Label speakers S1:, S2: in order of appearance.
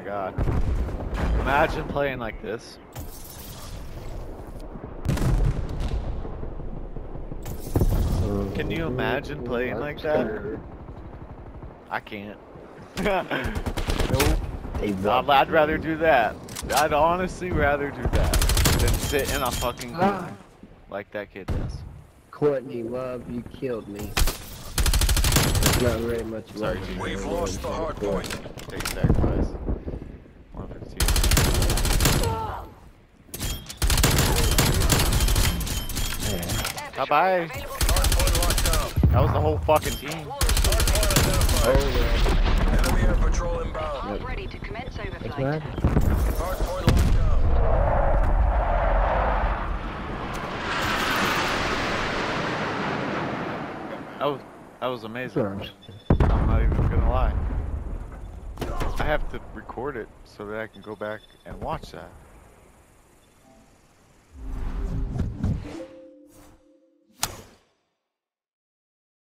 S1: god. Imagine playing like this. Can you imagine playing like that? I can't. Nope. I'd rather do that. I'd honestly rather do that than sit in a fucking room like that kid does.
S2: Courtney, love, you killed me. It's not very much love.
S1: Sorry,
S3: We've lost the hard point.
S1: Take sacrifice. 152. Bye bye. That was the whole fucking team.
S3: Enemy air patrol inbound.
S4: Ready to commence overflight.
S3: Hardpoint locked down.
S1: That was amazing. I'm not even gonna lie. I have to record it so that I can go back and watch that.